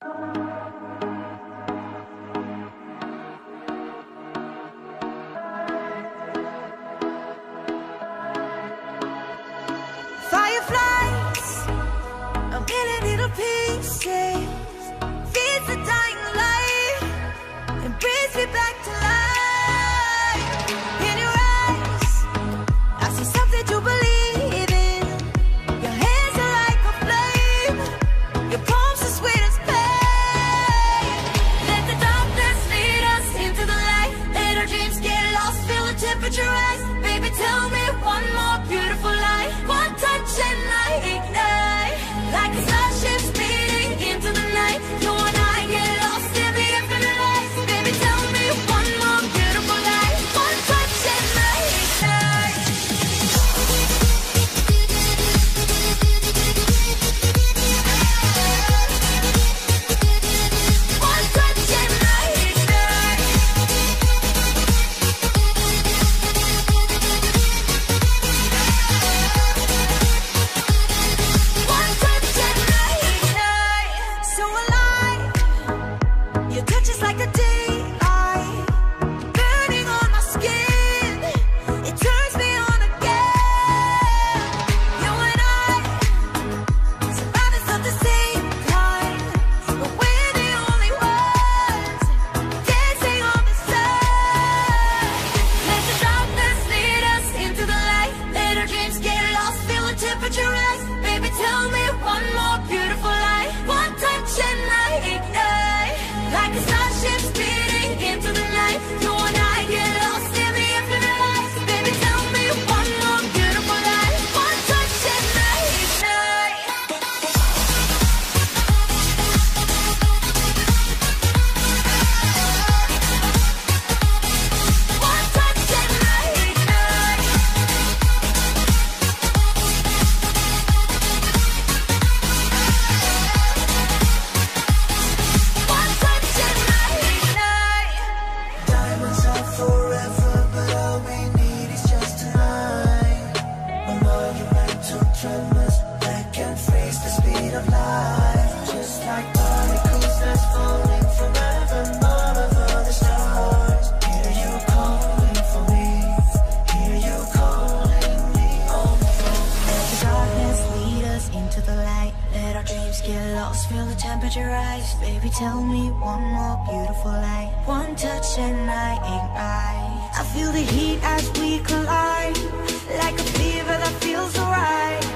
Fireflies, a million little pieces, feeds the dying light and brings me back to life. In your eyes, I see something to believe in. Your hands are like a flame, your palms are sweet as pain. Let the darkness lead us into the light. Let our dreams get lost, feel the temperature rise. Baby, tell me one more beautiful lie. One touch and I ignite, like a starship speeding into the night. You and I get lost in the infinite lights. Baby, tell me one more beautiful lie. One touch and I ignite. One touch and I ignite. One touch and I ignite. So alive, your touch is like a daylight, burning on my skin. It turns me on again. You and I, survivors of the same kind, but we're the only ones dancing on the sun. Let the darkness lead us into the light. Let our dreams get lost, feel the temperature rise. Baby, tell me one more beautiful lie. One touch and I ignite, like a starship speeding into the night. You and I get lost in the infinite lights. Baby, tell me one more beautiful lie. One touch and I ignite. One touch and I ignite. One touch and I ignite. Diamonds are forever, but all we need is just tonight. A monumental tremors that can freeze the speed of light. Just like particles that's falling from heaven, all over the stars. Hear you calling for me, hear you calling me on the phone. Let the darkness lead us into the light. Let our dreams get lost, feel the temperature rise. Baby, tell me one more beautiful lie. One touch and I ignite. I feel the heat as we collide, like a fever that feels alright.